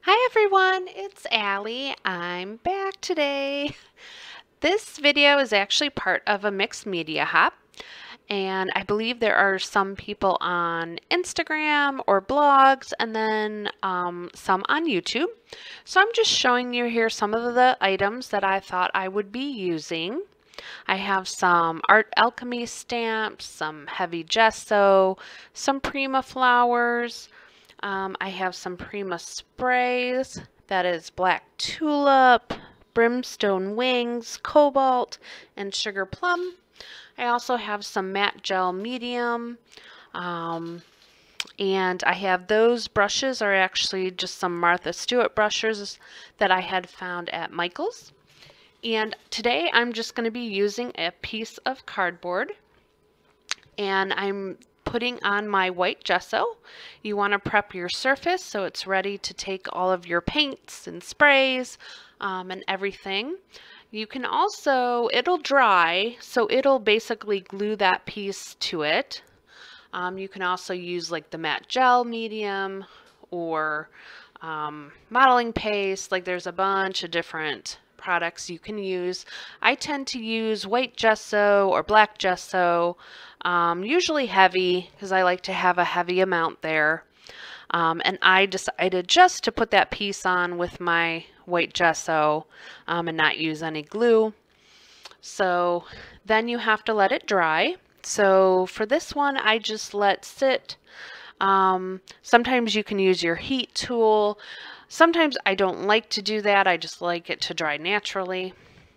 Hi everyone, it's Allie. I'm back today. This video is actually part of a mixed media hop, and I believe there are some people on Instagram or blogs and then some on YouTube. So I'm just showing you here some of the items that I thought I would be using. I have some Art Alchemy stamps, some heavy gesso, some Prima flowers. I have some Prima sprays. That is black tulip, brimstone wings, cobalt, and sugar plum. I also have some matte gel medium. Um, and I have those brushes are actually just some Martha Stewart brushes that I had found at Michael's. And today I'm just going to be using a piece of cardboard, and I'm putting on my white gesso. You want to prep your surface so it's ready to take all of your paints and sprays and everything. You can also, it'll dry, so it'll basically glue that piece to it. You can also use like the matte gel medium or modeling paste. Like there's a bunch of different products you can use. I tend to use white gesso or black gesso, usually heavy because I like to have a heavy amount there. And I decided just to put that piece on with my white gesso and not use any glue. So then you have to let it dry. So for this one, I just let sit. Sometimes you can use your heat tool. Sometimes I don't like to do that. I just like it to dry naturally.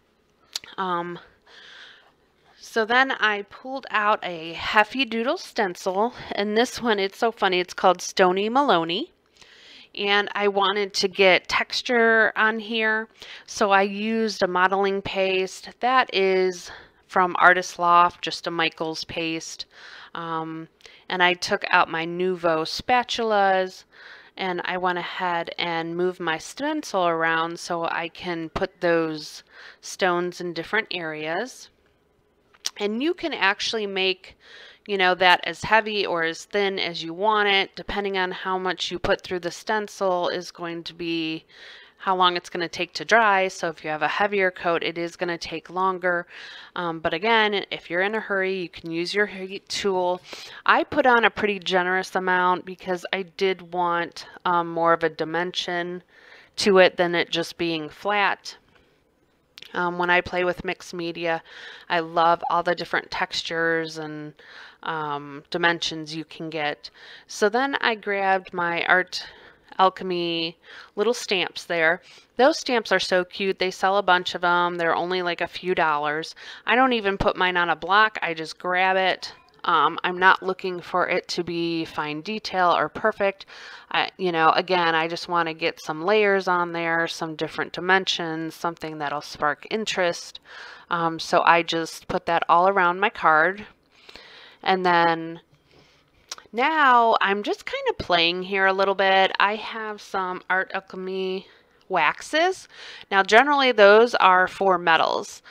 So then I pulled out a Heffy Doodle stencil, and this one, it's so funny, it's called Stony Maloney. And I wanted to get texture on here, so I used a modeling paste. That is from Artist Loft, just a Michael's paste. And I took out my Nuvo spatulas, and I went ahead and moved my stencil around so I can put those stones in different areas. And you can actually make, that as heavy or as thin as you want it, depending on how much you put through the stencil is going to be how long it's going to take to dry. So if you have a heavier coat, it is going to take longer. But again, if you're in a hurry, you can use your heat tool. I put on a pretty generous amount because I did want more of a dimension to it than it just being flat. When I play with mixed media, I love all the different textures and dimensions you can get. So then I grabbed my Art Alchemy little stamps there. Those stamps are so cute. They sell a bunch of them. They're only like a few dollars. I don't even put mine on a block. I just grab it. I'm not looking for it to be fine detail or perfect. Again, I just want to get some layers on there, some different dimensions, something that'll spark interest. So I just put that all around my card. And then now I'm just kind of playing here a little bit. I have some Art Alchemy waxes. Now generally those are for metals.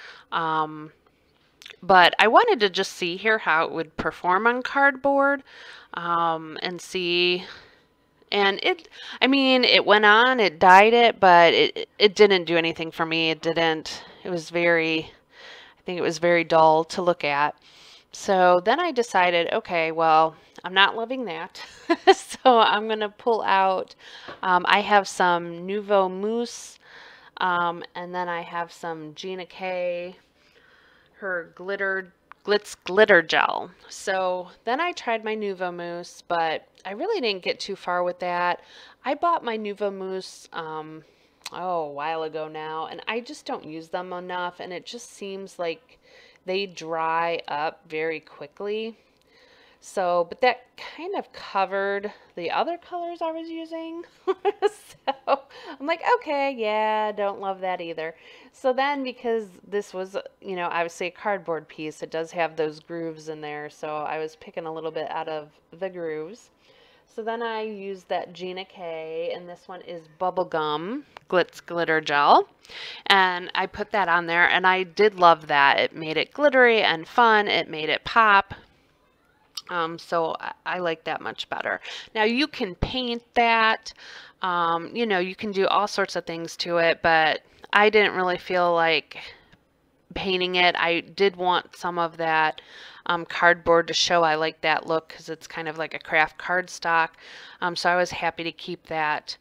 But I wanted to just see here how it would perform on cardboard and see. And it went on, it dyed it, but it didn't do anything for me. It didn't, it was very, I think it was very dull to look at. So then I decided, okay, well, I'm not loving that. So I'm going to pull out, I have some Nuvo Mousse, and then I have some Gina K, her Glitz glitter gel. So then I tried my Nuvo Mousse, but I really didn't get too far with that. I bought my Nuvo Mousse a while ago now, and I just don't use them enough, and it just seems like they dry up very quickly. So, but that kind of covered the other colors I was using. So I'm like, okay, yeah, don't love that either. So then because this was, obviously a cardboard piece, it does have those grooves in there. So I was picking a little bit out of the grooves. So then I used that Gina K, and this one is Bubblegum Glitz Glitter Gel. And I put that on there, and I did love that. It made it glittery and fun. It made it pop. So I like that much better. Now you can paint that, you know, you can do all sorts of things to it, but I didn't really feel like painting it. I did want some of that cardboard to show I like that look because it's kind of like a craft cardstock. So I was happy to keep that.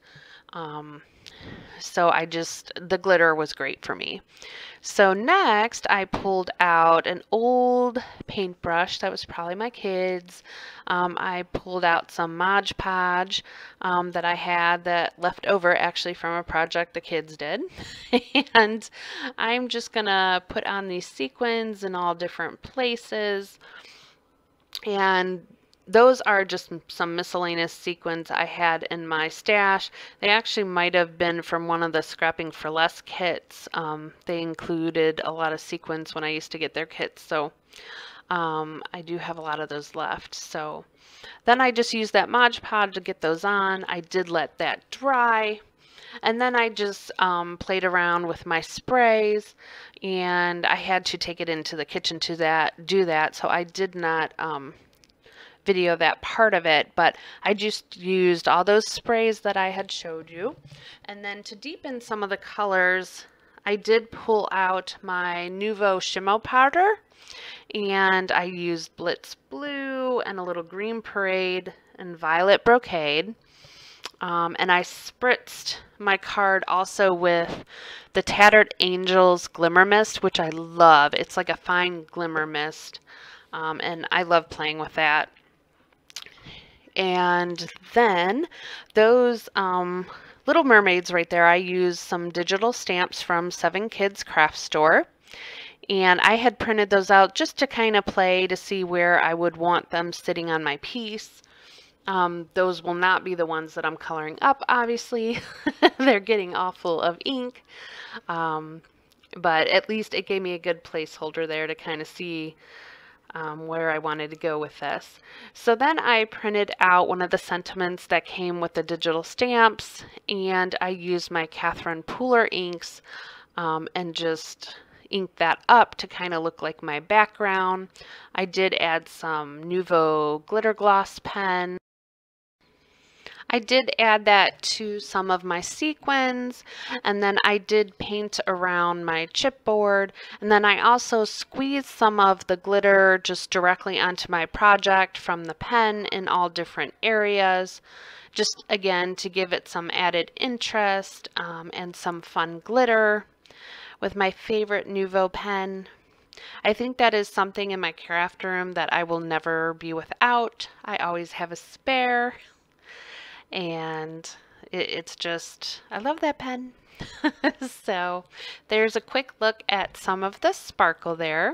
So the glitter was great for me. So next I pulled out an old paintbrush that was probably my kid's. I pulled out some Mod Podge that I had that left over actually from a project the kids did. And I'm just gonna put on these sequins in all different places. And those are just some miscellaneous sequins I had in my stash. They actually might have been from one of the Scrapping for Less kits. They included a lot of sequins when I used to get their kits, so I do have a lot of those left. So then I just used that Mod Podge to get those on. I did let that dry. And then I just played around with my sprays, and I had to take it into the kitchen to do that, so I did not video that part of it, but I just used all those sprays that I had showed you. And then to deepen some of the colors, I did pull out my Nuvo Shimmo powder, and I used Blitz Blue and a little Green Parade and Violet Brocade. And I spritzed my card also with the Tattered Angels Glimmer Mist, which I love. It's like a fine glimmer mist, and I love playing with that. And then those Little Mermaids right there, I used some digital stamps from 7Kids Craft Store. And I had printed those out just to kind of play to see where I would want them sitting on my piece. Those will not be the ones that I'm coloring up, obviously. They're getting all full of ink. But at least it gave me a good placeholder there to kind of see where I wanted to go with this. So then I printed out one of the sentiments that came with the digital stamps, and I used my Catherine Pooler inks and just inked that up to kind of look like my background. I did add some Nuvo glitter gloss pen. I did add that to some of my sequins, and then I did paint around my chipboard, and then I also squeezed some of the glitter just directly onto my project from the pen in all different areas, just again to give it some added interest and some fun glitter with my favorite Nuvo pen. I think that is something in my craft room that I will never be without. I always have a spare. And it's just, I love that pen. So there's a quick look at some of the sparkle there.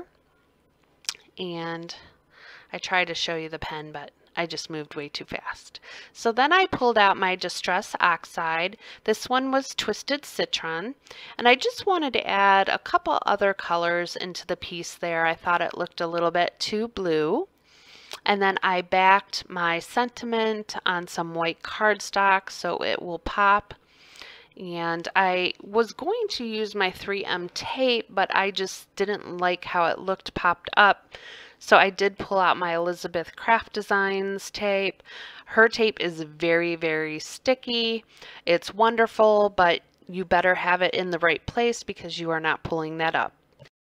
And I tried to show you the pen, but I just moved way too fast. So then I pulled out my Distress Oxide. This one was Twisted Citron. And I just wanted to add a couple other colors into the piece there. I thought it looked a little bit too blue. And then I backed my sentiment on some white cardstock so it will pop. And I was going to use my 3M tape, but I just didn't like how it looked popped up. So I did pull out my Elizabeth Craft Designs tape. Her tape is very, very sticky. It's wonderful, but you better have it in the right place because you are not pulling that up.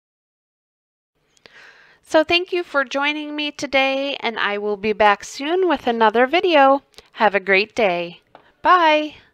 So thank you for joining me today, and I will be back soon with another video. Have a great day. Bye.